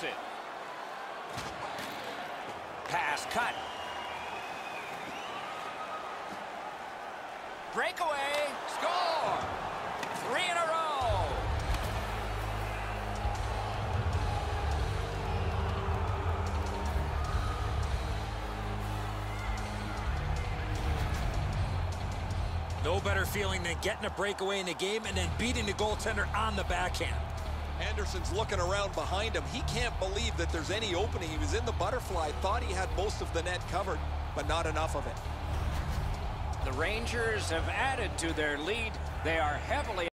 it. Pass cut. Breakaway. Score. 3 in a row. No better feeling than getting a breakaway in the game and then beating the goaltender on the backhand. Anderson's looking around behind him. He can't believe that there's any opening. He was in the butterfly, thought he had most of the net covered, but not enough of it. The Rangers have added to their lead. They are heavily